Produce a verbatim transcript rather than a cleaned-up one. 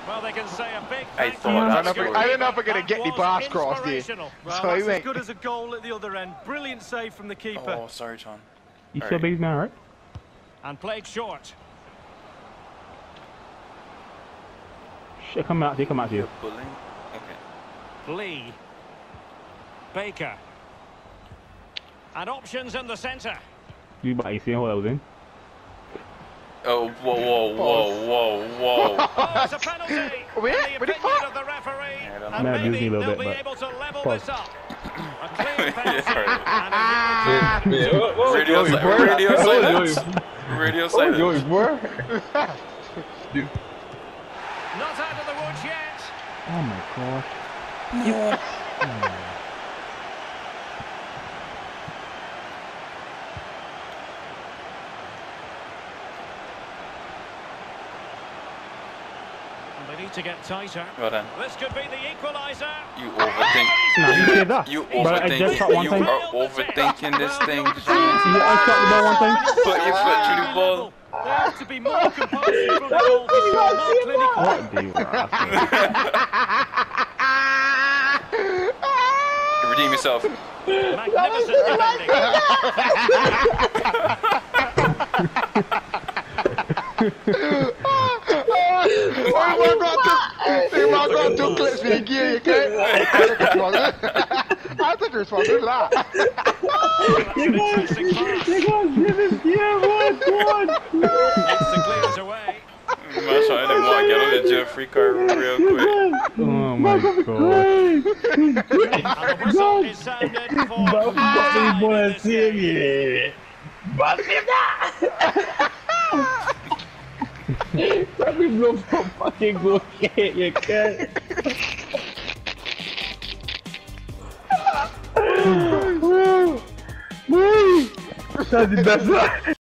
Well, they can say a big I thank thought you. that I don't know, I don't know if I'm going to get the pass cross there. Well, So he that's as went. good as a goal at the other end. Brilliant save from the keeper. Oh, sorry, John. You All still right. big man, right? And played short. Shit, come out, they come out to you. You're bullying? Okay. Lee. Baker. And options in the centre. You but you see what I was in? Oh, whoa, whoa, whoa, whoa, whoa. Oh, it's a penalty. Where? In the Where the opinion fuck? of the referee. Yeah, I don't know. And Might have maybe used me a they'll little be bit, able to level Pause. this up. A clear penalty. Ah. And a yellow card. Radio, Oi, si- boy. radio Oi, silence. Radio silence. Oi, boy. Not out of the woods yet. Oh my gosh. No. They need to get tighter. Well done. This could be the equaliser. You overthink. Nah, you did that. You Bro, I just shot overthink. one You time. are overthinking this thing. You, I shot the ball one time. Put your foot through the ball. They have to be more composed in front of goal to show more clinical. What do you want? Redeem yourself. Magnificent defending. Oh my god, two, my god, two clips me gear, you can't. I think it's fucking lot. That's an interesting pass. Gets the clears away. Man, trying to want to get on the jail free card real quick. Oh my god. And the whistle is sounded for half-time in this game. Let me blow for fucking go get you can. That's the best one.